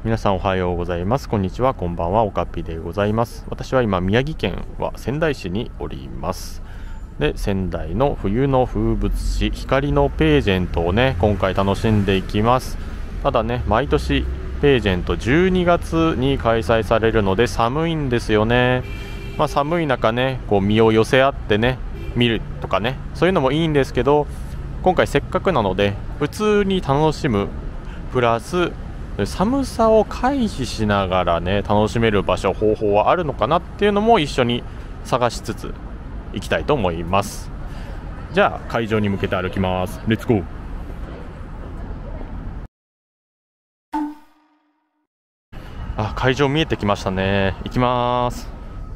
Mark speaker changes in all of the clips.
Speaker 1: 皆さんおはようございます。こんにちは、こんばんは、おかっぴでございます。私は今、宮城県は仙台市におります。で、仙台の冬の風物詩、光のページェントをね、今回楽しんでいきます。ただね、毎年ページェント12月に開催されるので寒いんですよね。寒い中ね、こう身を寄せ合ってね、見るとかね、そういうのもいいんですけど、今回せっかくなので、普通に楽しむ、プラス、寒さを回避しながらね楽しめる場所方法はあるのかなっていうのも一緒に探しつつ行きたいと思います。じゃあ会場に向けて歩きます。レッツゴー。会場見えてきましたね。行きます。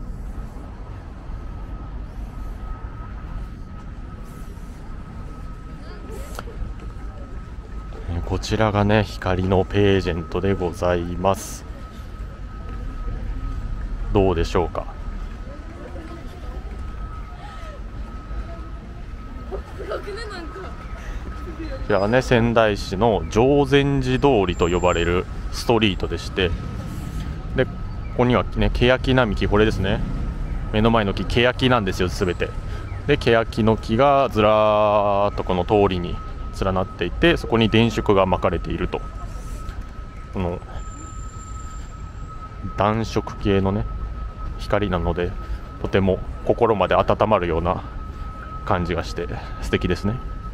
Speaker 1: こちらがね光のページェントでございます。どうでしょうか。こちらはね仙台市の定禅寺通りと呼ばれるストリートでして、でここにはね欅並木、これですね、目の前の木欅なんですよ、すべてで。欅の木がずらーっとこの通りに連なっていて、そこに電飾が巻かれていると。この暖色系のね光なので、とても心まで温まるような感じがして素敵ですね。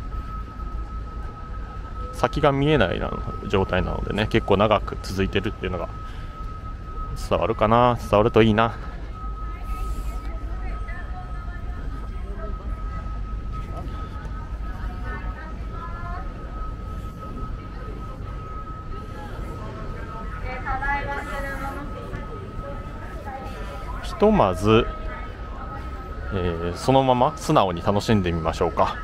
Speaker 1: 先が見えない状態なのでね、結構長く続いてるっていうのが伝わるかな。伝わるといいな。ひとまず、そのまま素直に楽しんでみましょうか。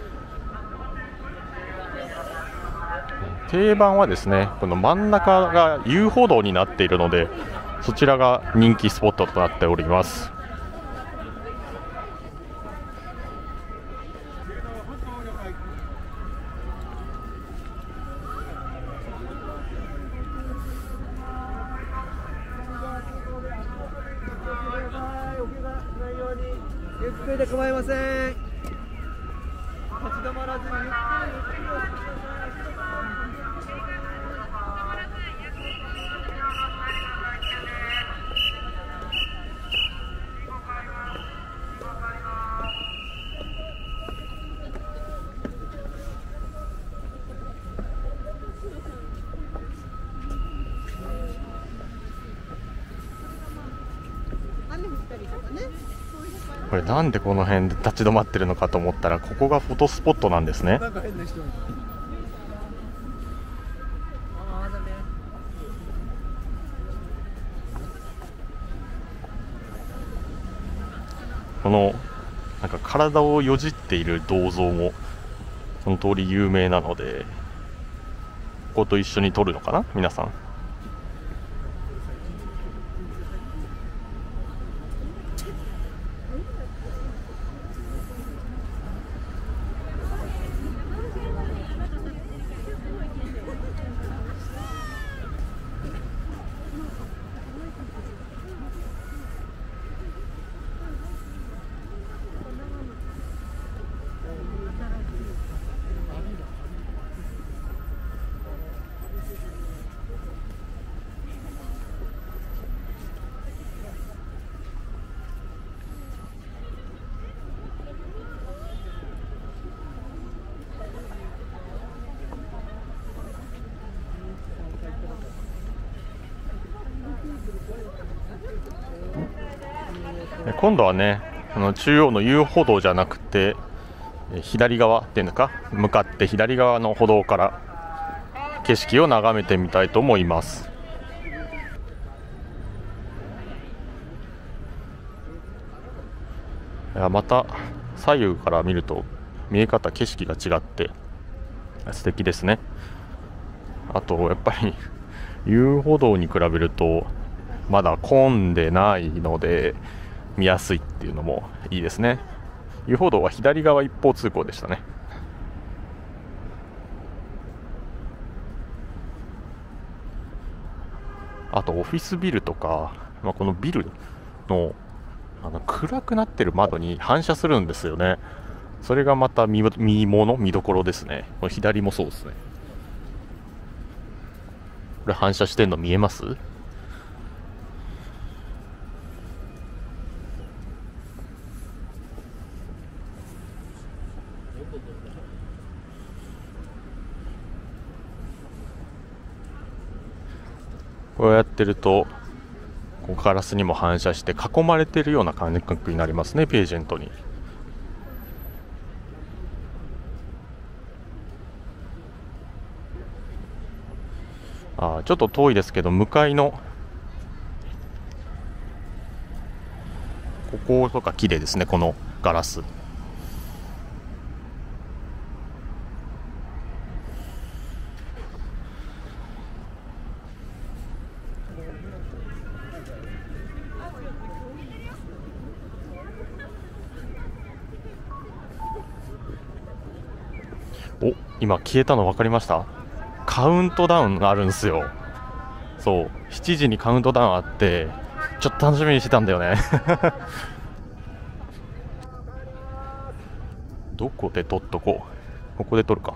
Speaker 1: 定番はですね、この真ん中が遊歩道になっているので、そちらが人気スポットとなっております。
Speaker 2: ゆっくりで構いません。立ち止まらずにゆっくりお進みください。雨降ったりとかね。
Speaker 1: これなんでこの辺で立ち止まってるのかと思ったら、ここがフォトスポットなんですね。
Speaker 2: なんか変な人。
Speaker 1: このなんか体をよじっている銅像もその通り有名なので、ここと一緒に撮るのかな皆さん。今度はね中央の遊歩道じゃなくて左側っていうのか、向かって左側の歩道から景色を眺めてみたいと思います。また左右から見ると見え方、景色が違って素敵ですね。あとやっぱり遊歩道に比べるとまだ混んでないので見やすいっていうのもいいですね。遊歩道は左側一方通行でしたね。 あとオフィスビルとか、このビルの暗くなってる窓に反射するんですよね。それがまた見どころですね。これ左もそうですね。これ反射してんの見えます？こうやってるとこうガラスにも反射して囲まれてるような感覚になりますね、ページェントに。ちょっと遠いですけど、向かいのこことか綺麗ですね、このガラス。今消えたの分かりました？カウントダウンがあるんですよ。そう、7時にカウントダウンあって、ちょっと楽しみにしてたんだよね。どこで撮っとこう。ここで撮るか。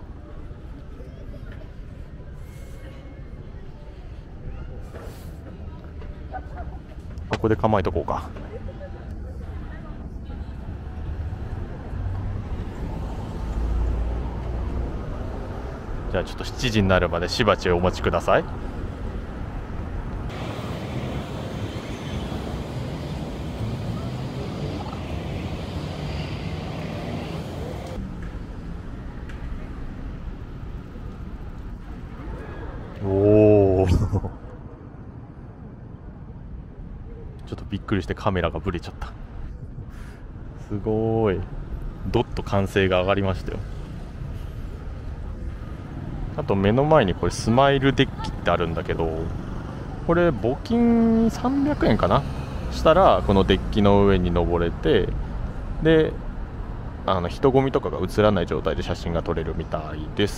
Speaker 1: ここで構えとこうか。じゃあちょっと7時になるまでしばちお待ちください。おお。ちょっとびっくりしてカメラがブレちゃった。すごい。どっと歓声が上がりましたよ。あと目の前にこれスマイルデッキってあるんだけど、これ募金300円かなしたらこのデッキの上に登れて、で人混みとかが映らない状態で写真が撮れるみたいです。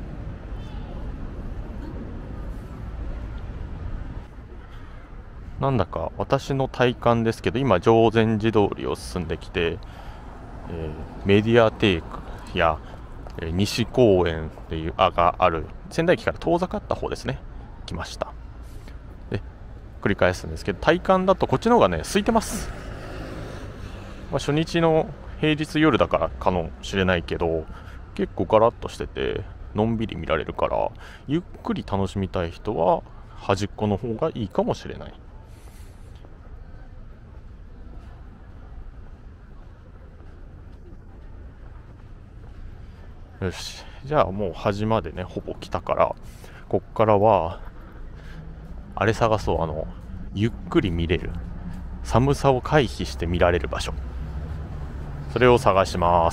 Speaker 1: なんだか私の体感ですけど、今定禅寺通りを進んできて、メディアテイクや西公園っていうがある仙台駅から遠ざかった方ですね、来ました。で繰り返すんですけど、体感だとこっちの方がね空いてます。初日の平日夜だからかもしれないけど、結構ガラッとしててのんびり見られるから、ゆっくり楽しみたい人は端っこの方がいいかもしれない。よし、じゃあもう端までねほぼ来たから、こっからはあれ探そう。ゆっくり見れる、寒さを回避して見られる場所、それを探します。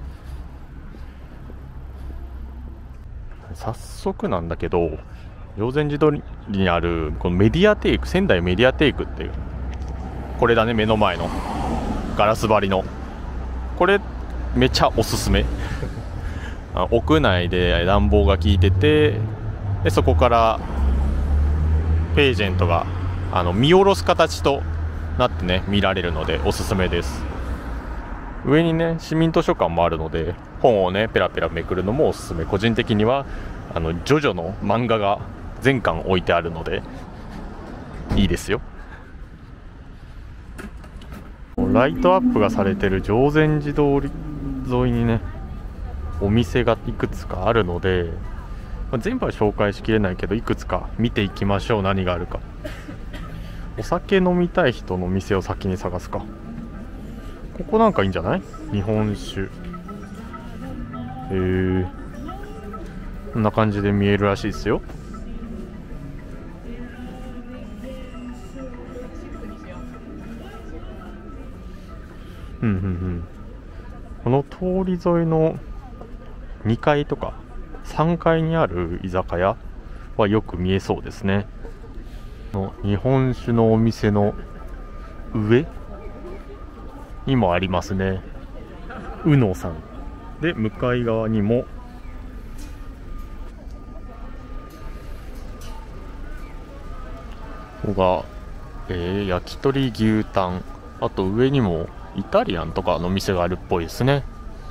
Speaker 1: 早速なんだけど、定禅寺通りにあるこのメディアテイク、仙台メディアテイクっていう、これだね、目の前のガラス張りのこれめちゃおすすめ。屋内で暖房が効いてて、でそこからページェントが見下ろす形となってね見られるのでおすすめです。上にね市民図書館もあるので、本をねペラペラめくるのもおすすめ。個人的にはジョジョの漫画が全巻置いてあるのでいいですよ。ライトアップがされてる定禅寺通り沿いにねお店がいくつかあるので、全部は紹介しきれないけどいくつか見ていきましょう。何があるか。お酒飲みたい人の店を先に探すか。ここなんかいいんじゃない？日本酒。こんな感じで見えるらしいですよ。この通り沿いの2階とか3階にある居酒屋はよく見えそうですね。日本酒のお店の上にもありますね。うのさんで、向かい側にもここが、焼き鳥牛タン、あと上にもイタリアンとかの店があるっぽいですね。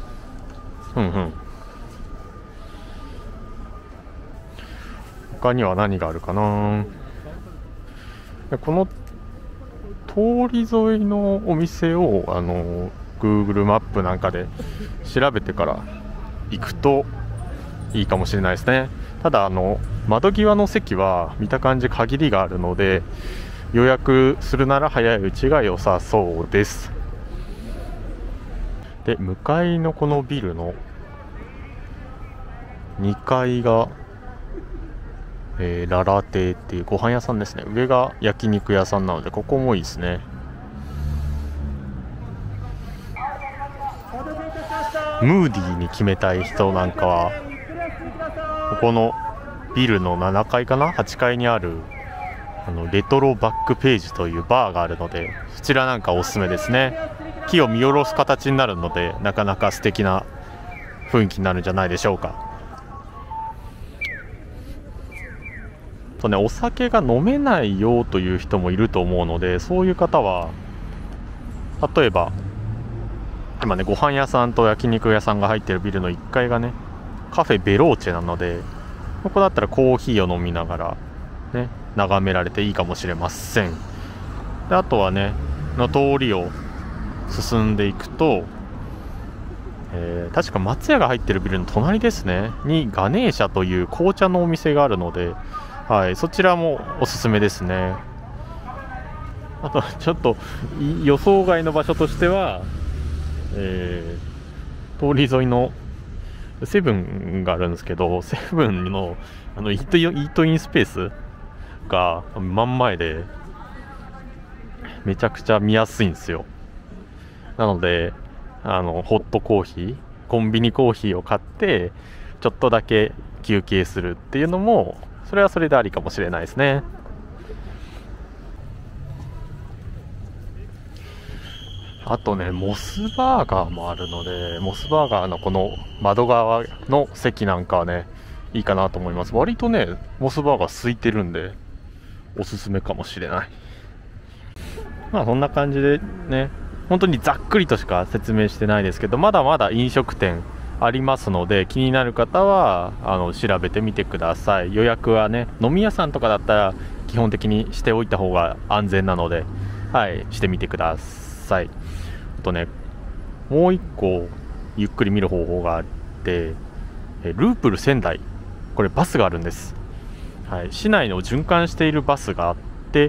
Speaker 1: 他には何があるかな。この通り沿いのお店をGoogle マップなんかで調べてから行くといいかもしれないですね。ただ窓際の席は見た感じ限りがあるので、予約するなら早いうちが良さそうです。で、向かいのこのビルの2階が、ララ亭っていうご飯屋さんですね。上が焼肉屋さんなので、ここもいいですね。ムーディーに決めたい人なんかは、ここのビルの7階かな、8階にあるレトロバックページというバーがあるので、そちらなんかおすすめですね。木を見下ろす形になるので、なかなか素敵な雰囲気になるんじゃないでしょうか。とね、お酒が飲めないよという人もいると思うので、そういう方は例えば今ね、ご飯屋さんと焼肉屋さんが入ってるビルの1階がね、カフェベローチェなので、ここだったらコーヒーを飲みながらね、眺められていいかもしれません。で、あとはね、の通りを進んでいくと、確か松屋が入ってるビルの隣ですねにガネーシャという紅茶のお店があるので、はい、そちらもおすすめですね。あとちょっと予想外の場所としては、通り沿いのセブンがあるんですけど、セブンのイートインスペースが真ん前でめちゃくちゃ見やすいんですよ。なのでホットコーヒー、コンビニコーヒーを買ってちょっとだけ休憩するっていうのも、それはそれでありかもしれないですね。あとね、モスバーガーもあるので、モスバーガーのこの窓側の席なんかはね、いいかなと思います。割とね、モスバーガー空いてるんでおすすめかもしれない。まあそんな感じでね、本当にざっくりとしか説明してないですけど、まだまだ飲食店ありますので、気になる方は調べてみてください。予約はね、飲み屋さんとかだったら基本的にしておいた方が安全なので、はい、してみてください。あとね、もう一個ゆっくり見る方法があって、ループル仙台、これバスがあるんです。はい、市内の循環しているバスがあって、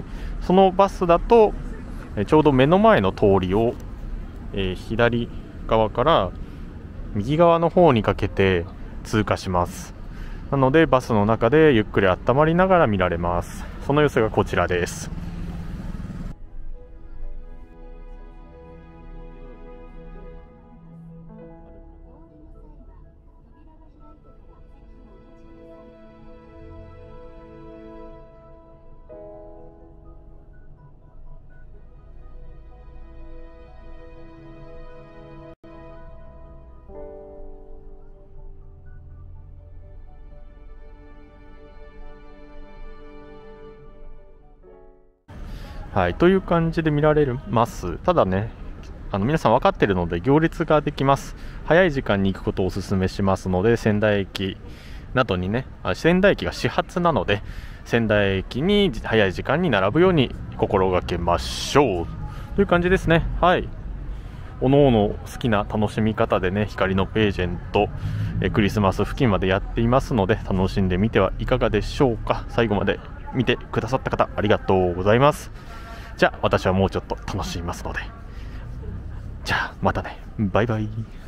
Speaker 1: そのバスだとちょうど目の前の通りを、左側から右側の方にかけて通過します。なのでバスの中でゆっくり温まりながら見られます。その様子がこちらです。はい、という感じで見られます。ただね、皆さん分かっているので行列ができます。早い時間に行くことをお勧めしますので、仙台駅などにね、仙台駅が始発なので、仙台駅に早い時間に並ぶように心がけましょうという感じですね。はい。おのおの好きな楽しみ方でね、光のページェント、クリスマス付近までやっていますので、楽しんでみてはいかがでしょうか。最後まで見てくださった方、ありがとうございます。じゃあ私はもうちょっと楽しみますので、じゃあまたね、バイバイ。